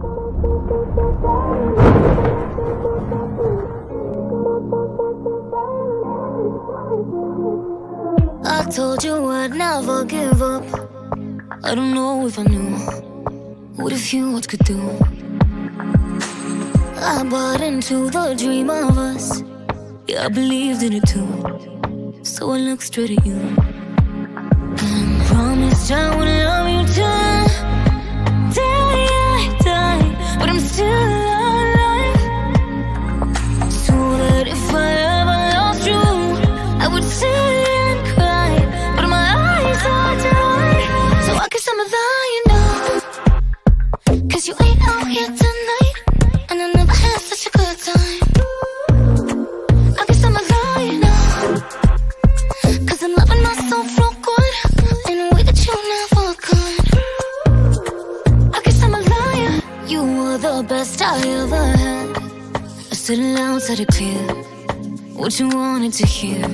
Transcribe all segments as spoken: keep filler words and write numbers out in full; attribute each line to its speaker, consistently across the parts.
Speaker 1: I told you I'd never give up. I don't know if I knew what a few words could do. I bought into the dream of us. Yeah, I believed in it too. So I looked straight at you and promised I would love you till day I die. But I'm still alive, so that if I ever lost you, I would sit and cry, but my eyes are dry. So I guess I'm a lying now, 'cause you ain't out here tonight, and I never had such a good time. I guess I'm a liar now, 'cause I'm loving myself real good in a way that you never could. I guess I'm a liar. You were the best I ever had. I said it loud, said it clear, what you wanted to hear.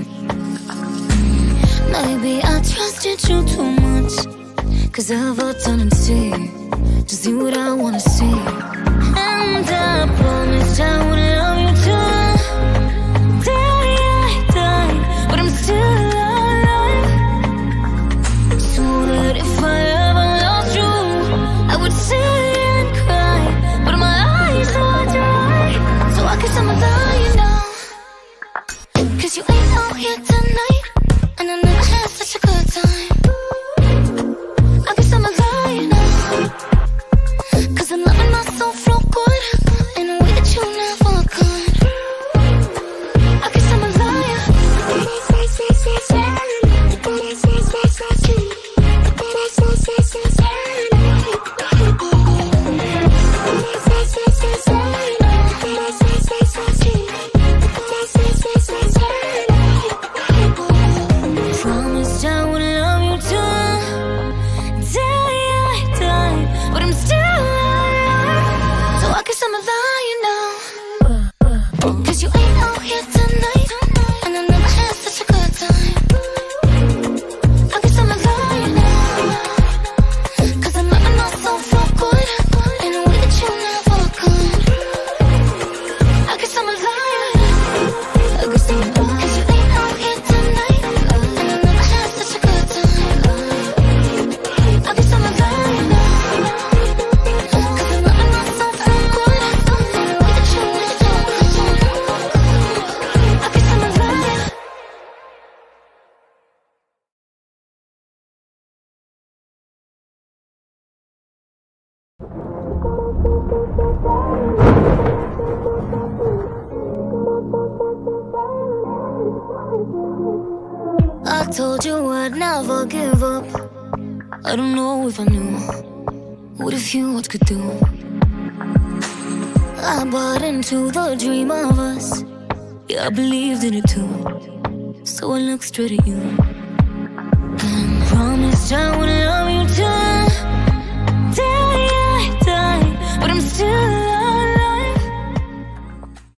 Speaker 1: Maybe I trusted you too much, 'cause I have a tendency to see what I wanna see. And I promised I would love you till day I die, but I'm still alive, so that if I ever lost you, I would sit and cry, but my eyes are dry. So I guess I'm a liar now, 'cause you ain't out here tonight, and I never had such a good time. I guess I'm a liar now, 'cause I'm loving myself real good in a way that you never could. I guess I'm a liar. Promised I would love you till day I die, but I'm still alive, so I guess I'm a liar now, 'cause you ain't out here tonight, and I never had such a good time. I guess I'm a liar now, 'cause I'm loving myself real good in a way that you never could. I guess I'm a liar. I guess I'm a liar. 'Cause you ain't out here tonight, and I never had such a good time. I guess I'm a liar now, 'cause I'm loving myself real good in a way that you never could. I guess I'm a liar. I told you I'd never give up. I don't know if I knew what a few words could do. I bought into the dream of us. Yeah, I believed in it too. So I looked straight at you